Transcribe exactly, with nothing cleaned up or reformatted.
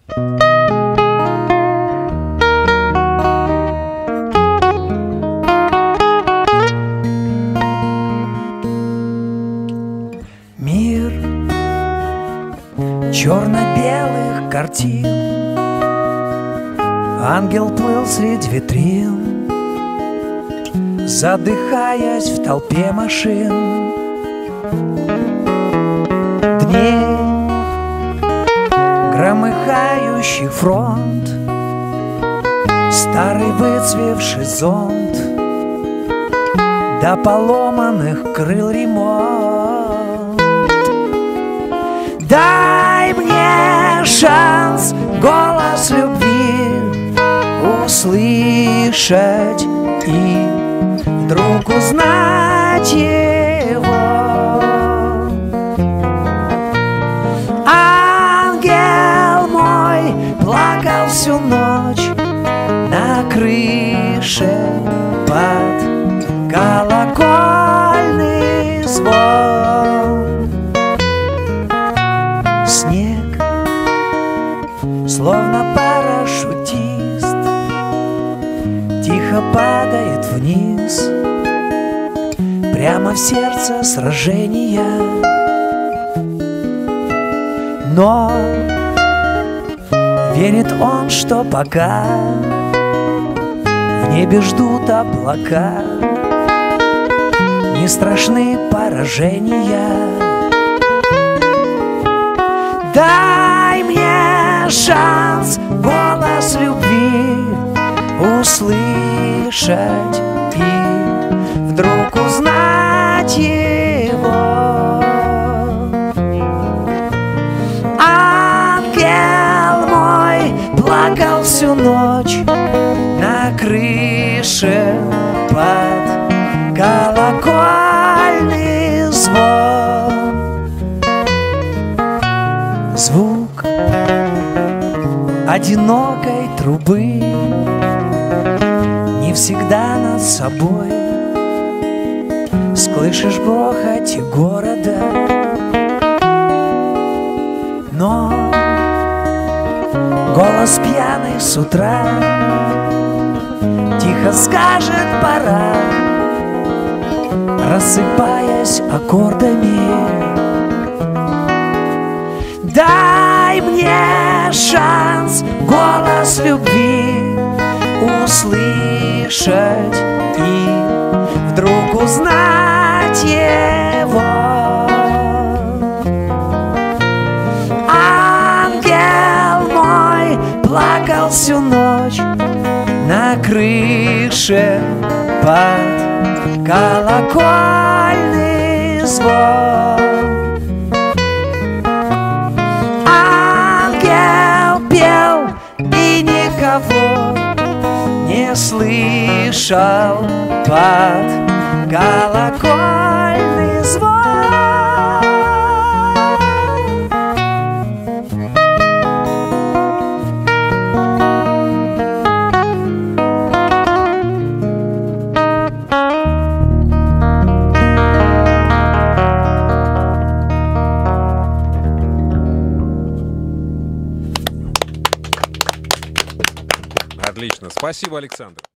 Мир черно-белых картин, ангел плыл среди витрин, задыхаясь в толпе машин. Дней громыхающий фронт, старый выцвевший зонт, до поломанных крыл ремонт. Дай мне шанс голос любви услышать и вдруг узнать его. Ангел мой плакал всю ночь на крыше под колокольный звон. Снег, словно парашютист, тихо падает вниз, прямо в сердце сражения. Но верит он, что пока в небе ждут облака, не страшны поражения. Дай мне шанс голос любви услышать и вдруг узнать его. Ангел мой плакал всю ночь на крыше под колокольный звон. Звук одинокой трубы не всегда над собой. Слышишь грохоте города, но голос пьяный с утра тихо скажет пора, рассыпаясь аккордами. Дай мне шанс голос любви услышать и вдруг узнать его. Ангел мой плакал всю ночь на крыше под колокольный звон. Никого не слышал под колокольный звон. Отлично. Спасибо, Александр.